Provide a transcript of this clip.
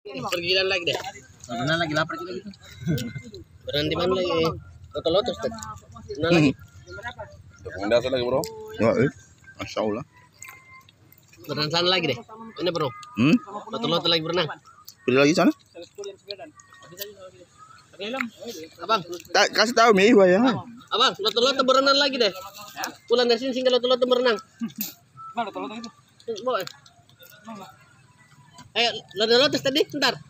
Pergilan lagi deh. Berenang lagi lapar juga gitu. Berenang di mana lagi? Lotus tuh. Berenang lagi. Rekomendasi lagi bro. Ya, Masya Allah. Berenang sana lagi deh. Ini bro. Lotus lagi berenang. Pilih lagi sana. Abang, Kasih tahu Mi ya. abang, lotus berenang lagi deh. Pulang dari sini singgah lotus berenang. Mana lotus itu? Bawa. Ayo, lotus tadi, ntar.